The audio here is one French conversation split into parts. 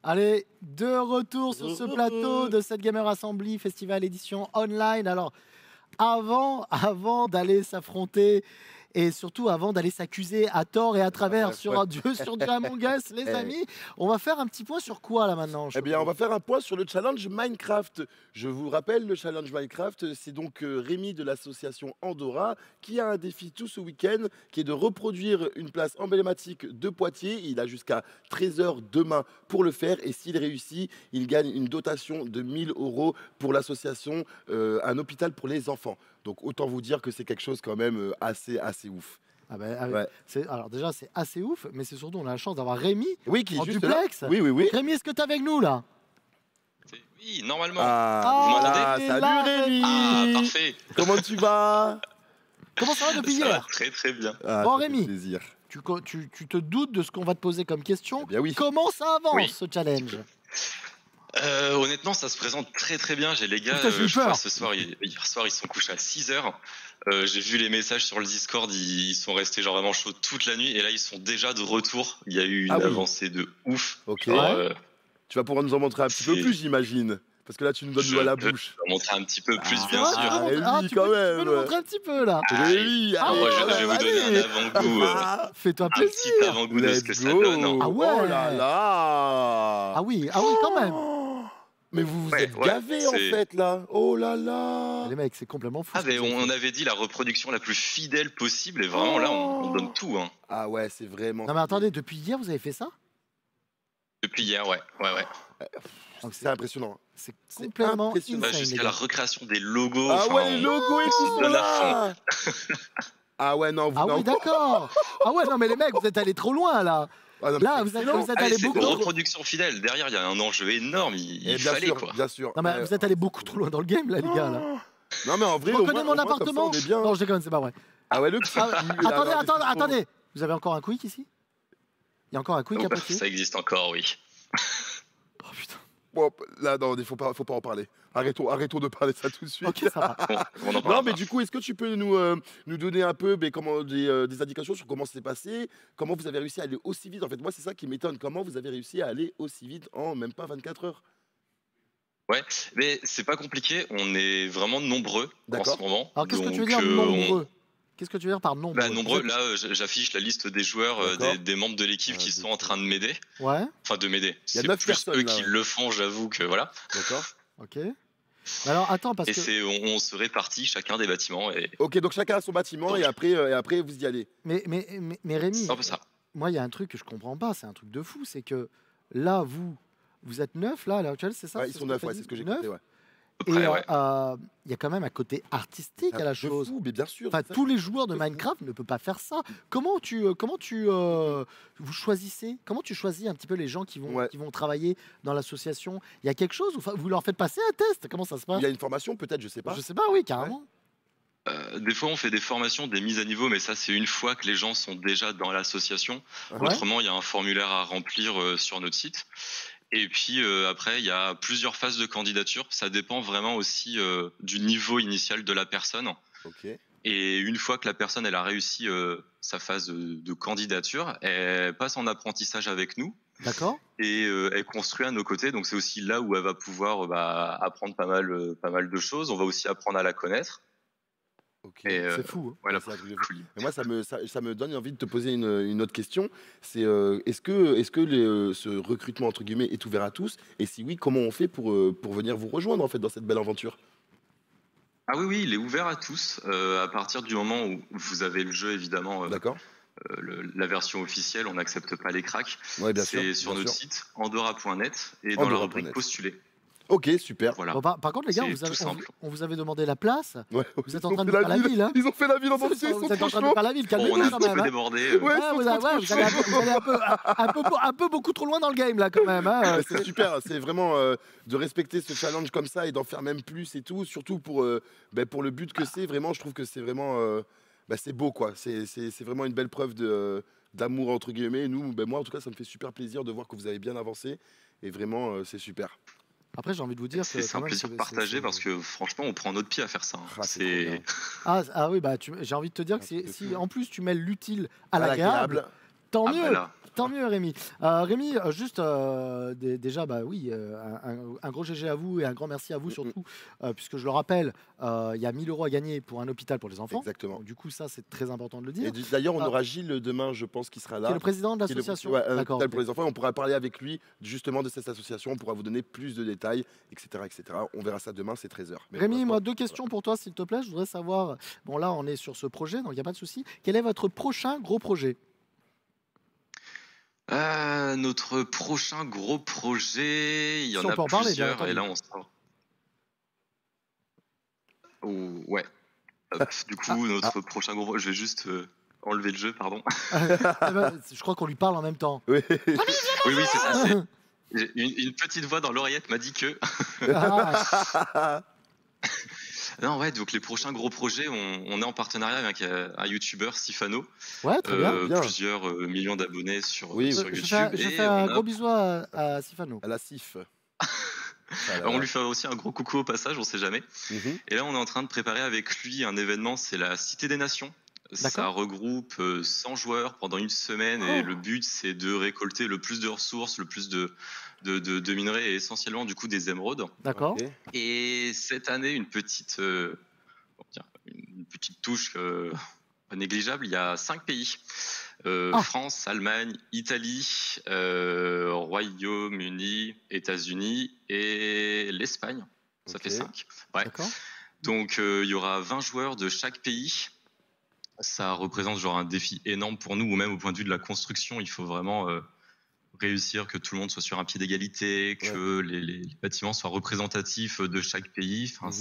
Allez, de retour sur ce plateau de cette Gamer Assembly Festival édition online. Alors, avant d'aller s'affronter et surtout avant d'aller s'accuser à tort et à travers sur un jeu sur du Among Us, les amis, on va faire un petit point sur quoi là maintenant? Eh bien, on va faire un point sur le challenge Minecraft. Je vous rappelle, le challenge Minecraft, c'est donc Rémi de l'association Andorra qui a un défi tout ce week-end qui est de reproduire une place emblématique de Poitiers. Il a jusqu'à 13 h demain pour le faire et s'il réussit, il gagne une dotation de 1000 € pour l'association Un hôpital pour les enfants. Donc autant vous dire que c'est quelque chose quand même assez ouf. Ah ben, Ouais. alors déjà, c'est assez ouf, mais c'est surtout, on a la chance d'avoir Rémi Oui, qui est en juste duplex. là. Oui. Rémi, est-ce que tu es avec nous là? Oui, normalement. Ah, Vous voilà, m'entendez? salut Rémi. Ah, parfait. Comment tu vas? Comment ça va depuis Ça va hier? très bien. Ah, Bon, ça fait Rémi. plaisir. Tu te doutes de ce qu'on va te poser comme question? Eh bien oui. Comment ça avance Oui. ce challenge? Honnêtement, ça se présente très bien. J'ai les gars, Putain, j'ai eu je crois peur. ce soir, hier soir, ils sont couchés à 6 h. J'ai vu les messages sur le Discord, ils sont restés genre vraiment chauds toute la nuit et là ils sont déjà de retour. Il y a eu une Ah oui. avancée de ouf. Ok. Genre, Tu vas pouvoir nous en montrer un petit peu c'est- plus, j'imagine. Parce que là, tu nous donnes l'eau à la je peux bouche. montrer un petit peu plus, Ah, bien Ah, sûr. tu peux Ah, montrer- oui, tu quand peux même. nous montrer un petit peu là. Rémi, Alors, moi, je vais vous donner allez. un avant-goût, Fais-toi un plaisir. petit avant-goût de ce que ça donne. Ah ouais. Oh là là. Ah oui, quand même. Oh. Mais vous vous Ouais, êtes ouais, gavés en c'est- fait là. Oh là là. Les mecs, c'est complètement fou. Ah, ce que mais vous avez on fait. avait dit la reproduction la plus fidèle possible et vraiment là, on donne tout. Hein. Ah ouais, c'est vraiment. Non mais attendez, depuis hier, vous avez fait ça? Depuis hier, ouais. C'est impressionnant. C'est C'est complètement impressionnant. insane, les Jusqu'à gars. la recréation des logos. Ah enfin, ouais, les logos et tout donne à là. Ah ouais, non, vous Ah oui, non. d'accord. Ah ouais, non mais les mecs, vous êtes allés trop loin là. Ah non, mais Là, c'est vous êtes excellent. allés c'est beaucoup une trop. reproduction fidèle. Derrière, il y a un enjeu énorme. Il Et bien fallait sûr, quoi. bien sûr. Non mais vous êtes allés beaucoup trop loin dans le game là, les gars là. Non mais en vrai, Je au reconnais moins- mon au moins, comme ça, appartement. on est bien. Non, je déconne, c'est pas vrai. Ah ouais, le Ah, petit. attendez. Vous avez encore un quick ici? Il y a encore un quick à Poitiers? Ça existe encore, oui. Oh putain. Bon, là, non, il faut pas en parler. Arrêtons de parler de ça tout de suite. Ok, ça va. Bon, on en Non, parlera mais pas. du coup, est-ce que tu peux nous donner un peu des indications sur comment ça s'est passé, comment vous avez réussi à aller aussi vite? En fait, moi, c'est ça qui m'étonne. Comment vous avez réussi à aller aussi vite en même pas 24 heures? Ouais, mais c'est pas compliqué. On est vraiment nombreux en D'accord. ce moment. Alors qu'est-ce que tu veux Donc, dire on- nombreux? Qu'est-ce que tu veux dire par nombreux? Nombreux, là, j'affiche la liste des joueurs, D'accord. des membres de l'équipe qui sont en train de m'aider. Ouais, Enfin, de m'aider. Il y a C'est 9 plus personnes, eux là, qui ouais. le font, j'avoue que voilà. D'accord. ok. Mais alors attends, parce Et que. on se répartit chacun des bâtiments et Ok, donc chacun a son bâtiment et après vous y allez. Mais Rémi, c'est un peu ça. moi, il y a un truc que je comprends pas, c'est un truc de fou, c'est que là, vous êtes 9 là, à l'heure actuelle, c'est ça? Ouais, ils C'est sont ce que 9, t'as ouais, dit c'est ce que j'ai 9. compté, ouais. À peu Et près, ouais. il y a quand même un côté artistique à la De chose. fou, mais bien sûr. Enfin, c'est ça. tous les joueurs de Minecraft ne peuvent pas faire ça. Comment vous choisissez? Comment tu choisis un petit peu les gens qui Ouais. vont travailler dans l'association? Il y a quelque chose? Vous leur faites passer un test? Comment ça se passe? Il y a une formation, peut-être, je sais pas. Je sais pas, oui, carrément. Des fois, on fait des formations, des mises à niveau, mais ça, c'est une fois que les gens sont déjà dans l'association. Ouais. Autrement, il y a un formulaire à remplir sur notre site. Et puis après, il y a plusieurs phases de candidature. Ça dépend vraiment aussi du niveau initial de la personne. Ok. Et une fois que la personne elle a réussi sa phase de candidature, elle passe en apprentissage avec nous D'accord. et elle construit à nos côtés. Donc c'est aussi là où elle va pouvoir apprendre pas mal de choses. On va aussi apprendre à la connaître. Ok. Et C'est fou. Hein. voilà. Ouais, c'est un truc de fou. Mais moi, ça me donne envie de te poser une autre question. C'est est-ce que ce recrutement entre guillemets est ouvert à tous? Et si oui, comment on fait pour venir vous rejoindre en fait dans cette belle aventure? Ah oui, il est ouvert à tous à partir du moment où vous avez le jeu évidemment. D'accord. La version officielle, on n'accepte pas les cracks. Ouais, bien sûr. C'est sur bien notre sûr. site andorra.net et dans la Andorra.net. rubrique postuler. Ok, super. Voilà. Bon, par contre, les gars, C'est tout simple. on vous avait demandé la place. Ouais. Vous êtes Ils en ont train de fait faire la ville, hein? Ils ont fait la ville en entier, ils Vous sont êtes en trop train de chauds. faire la ville, Bon, on calmez-vous a un quand petit même. peu Hein. débordé. Ouais, ils sont Vous trop allez un peu beaucoup trop loin dans le game là quand même. Hein. Mais c'est super, c'est vraiment de respecter ce challenge comme ça et d'en faire même plus et tout, surtout pour le but que c'est. Vraiment, je trouve que c'est vraiment, c'est beau quoi. C'est vraiment une belle preuve d'amour entre guillemets. Et nous, moi en tout cas, ça me fait super plaisir de voir que vous avez bien avancé et vraiment, c'est super. Après, j'ai envie de vous dire que C'est quand un même, plaisir partagé parce que franchement, on prend notre pied à faire ça. hein. Ah, c'est trop bien. Ah oui, bah j'ai envie de te dire que c'est si fou. en plus tu mêles l'utile à l'agréable, tant Ah, mieux. bah là, Tant mieux, Rémi. Rémi, juste déjà, bah oui, un gros GG à vous et un grand merci à vous surtout, puisque je le rappelle, il y a 1 000 € à gagner pour un hôpital pour les enfants. Exactement. Donc, du coup, ça, c'est très important de le dire. Et d'ailleurs, on Ah. aura Gilles demain, je pense, qui sera là. Qui est le président de Qui est le- l'association. ouais, un D'accord. hôpital pour les enfants. On pourra parler avec lui justement de cette association. On pourra vous donner plus de détails, etc., etc. On verra ça demain, c'est 13h. Rémi, moi, 2 questions pour toi, s'il te plaît. Je voudrais savoir, bon là, on est sur ce projet, donc il n'y a pas de souci. Quel est votre prochain gros projet? Notre prochain gros projet, il y en Si on a peut en parler, bien plusieurs, et entendu. là on sort. Ouais. Hop, du coup, notre prochain gros projet, je vais juste enlever le jeu, pardon. Eh ben, je crois qu'on lui parle en même temps. Oui. Oui, c'est ça. J'ai une petite voix dans l'oreillette m'a dit que. Ah, Non, ouais, donc les prochains gros projets, on est en partenariat avec un youtubeur, Sifano. ouais, très bien. bien. Plusieurs millions d'abonnés sur, Oui, sur oui. YouTube. Je et fais un on a- gros bisou à Sifano. À la CIF. on lui fait aussi un gros coucou au passage, on sait jamais. Mhm. Et là, on est en train de préparer avec lui un événement, c'est la Cité des Nations. Ça D'accord. regroupe 100 joueurs pendant une semaine et Oh. le but, c'est de récolter le plus de ressources, le plus de minerais et essentiellement du coup des émeraudes. D'accord. Ok. Et cette année, une petite touche pas négligeable, il y a 5 pays. Ah. France, Allemagne, Italie, Royaume-Uni, États-Unis et l'Espagne. Ça Ok. fait 5. Ouais. D'accord. Donc il y aura 20 joueurs de chaque pays. Ça représente genre un défi énorme pour nous, ou même au point de vue de la construction, il faut vraiment réussir que tout le monde soit sur un pied d'égalité, que les bâtiments soient représentatifs de chaque pays. Enfin,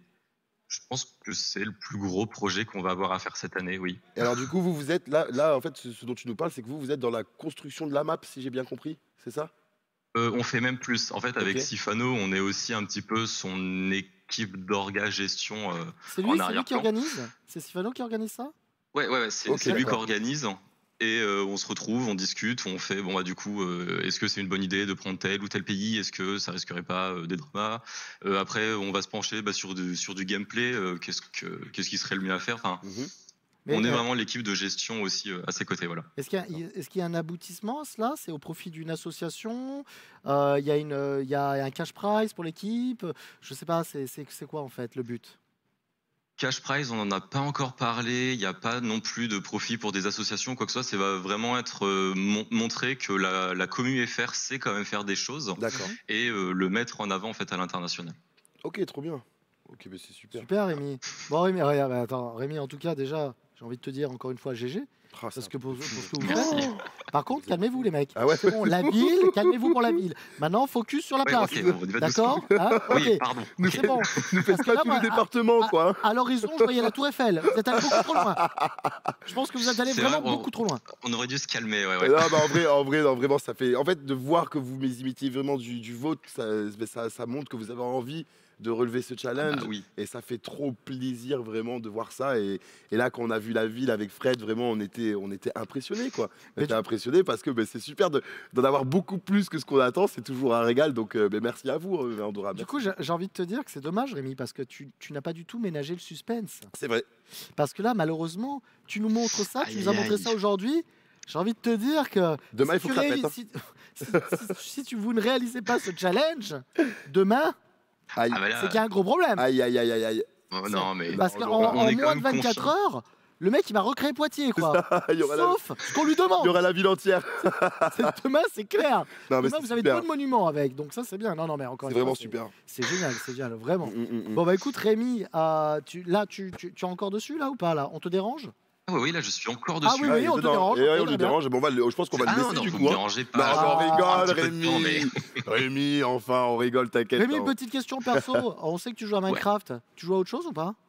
je pense que c'est le plus gros projet qu'on va avoir à faire cette année, oui. Et alors, du coup, vous êtes là, en fait, ce dont tu nous parles, c'est que vous êtes dans la construction de la map, si j'ai bien compris. C'est ça? On fait même plus. En fait, avec Ok. Sifano, on est aussi un petit peu son équipe d'orga gestion C'est en lui qui arrière-plan. organise? C'est Sifano qui organise ça? Ouais, c'est Ok, lui qui d'accord. organise. Et on se retrouve, on discute, on fait, bon, bah, du coup, est-ce que c'est une bonne idée de prendre tel ou tel pays? Est-ce que ça risquerait pas des dramas? Après, on va se pencher sur du gameplay. Qu'est-ce qui serait le mieux à faire? Enfin, Mhm. Mais, on est vraiment l'équipe de gestion aussi à ses côtés, voilà. Est-ce qu'il y a un aboutissement à cela? C'est au profit d'une association? Il y a un cash prize pour l'équipe? Je sais pas, c'est quoi en fait le but? Cash prize, on n'en a pas encore parlé. Il n'y a pas non plus de profit pour des associations, quoi que ce soit. Ça va vraiment être montrer que la commu FR sait quand même faire des choses D'accord. et le mettre en avant en fait à l'international. Ok, trop bien. Ok, mais c'est super. Super Rémi. Bon Rémi, regarde, attends, Rémi, en tout cas déjà, j'ai envie de te dire encore une fois GG. Ah, Parce ça. que pour ce que vous Merci. faites. Par contre, calmez-vous les mecs. Ah ouais. C'est bon, la ville, calmez-vous pour la ville. Maintenant, focus sur la Ouais, place. ok, on y va D'accord, hein? Oui, Ok, pardon. c'est bon. Nous faites Parce que pas là, tous moi, les départements, quoi. À l'horizon, je voyais la Tour Eiffel. Vous êtes allé beaucoup trop loin. Je pense que vous êtes allé C'est vraiment vrai, beaucoup trop loin. On aurait dû se calmer, ouais. Non, bah, en vrai, non, vraiment, ça fait. En fait, de voir que vous imitez vraiment du vôtre, ça montre que vous avez envie de relever ce challenge. Ah oui. Et ça fait trop plaisir vraiment de voir ça. Et là, quand on a vu la ville avec Fred, vraiment, on était impressionnés, quoi. On Mais était impressionnés parce que c'est super d'en avoir beaucoup plus que ce qu'on attend. C'est toujours un régal. Donc, merci à vous, Andorra. Du coup, j'ai envie de te dire que c'est dommage, Rémi, parce que tu n'as pas du tout ménagé le suspense. C'est vrai. Parce que là, malheureusement, tu nous montres ça, tu Aïe, nous as aïe, montré aïe. ça aujourd'hui. J'ai envie de te dire que Demain, il faut tu que ça pète, réalises- si vous ne réalisez pas ce challenge, demain, Aïe. Ah bah là, c'est qu'il y a un gros problème. Aïe, aïe, aïe, aïe, aïe. oh, non, mais Parce on qu'en on est moins quand de même 24 confiant. heures, le mec, il va recréer Poitiers, quoi. Il y aura la- Sauf ce qu'on lui demande. il y aura la ville entière. Demain, c'est clair. Non, mais Demain, c'est vous avez deux super. de monuments avec. Donc ça, c'est bien. Non, mais encore C'est une fois, vraiment super. C'est génial, vraiment. Mm. Bon, bah écoute, Rémi, tu es encore dessus, là, ou pas, là? On te dérange? Ah oui, là, je suis encore Ah dessus. oui, Ah, il est on te dedans. dérange, Et ouais, ok, on très lui bien. dérange. Bon, je pense qu'on va Ah le non, laisser non, du vous coup. me hein. dérangez Non, pas. mais on Ah, un rigole, petit peu de temps, Rémi. mais- Rémi, enfin, on rigole, t'inquiète. Rémi, hein. une petite question perso. On sait que tu joues à Minecraft. Tu joues à autre chose ou pas?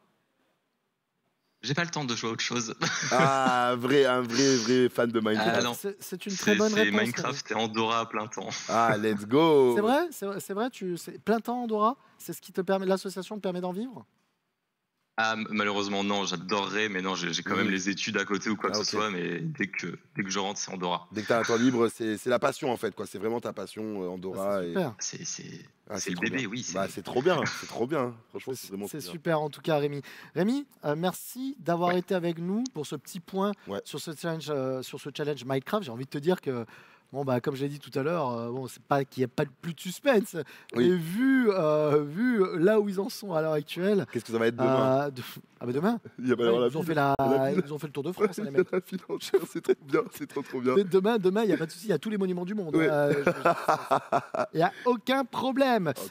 J'ai pas le temps de jouer à autre chose. Ah, un vrai fan de Minecraft. Ah, non. C'est une très bonne C'est réponse. Minecraft et Andorra à plein temps. Ah, let's go. C'est vrai, c'est vrai, plein temps Andorra, c'est ce qui te permet, l'association te permet d'en vivre. Ah, malheureusement, non, j'adorerais, mais non, j'ai quand même les études à côté ou quoi que ce soit, mais dès que je rentre, c'est Andorra. Dès que tu as un temps libre, c'est la passion en fait, quoi. C'est vraiment ta passion, Andorra. C'est super. C'est le bébé, bien. oui. C'est trop bien, c'est trop bien. Franchement, c'est vraiment C'est super en tout cas, Rémi. Rémi, merci d'avoir été avec nous pour ce petit point sur ce challenge Minecraft. J'ai envie de te dire que bon, bah, comme je l'ai dit tout à l'heure, bon, c'est pas qu'il n'y a pas plus de suspense, mais vu là où ils en sont à l'heure actuelle. Qu'est-ce que ça va être demain Ah, bah demain ils ont fait le Tour de France, les mecs. C'est trop bien, c'est trop bien. Demain, il n'y a pas de souci, il y a tous les monuments du monde. Il n'y a aucun problème.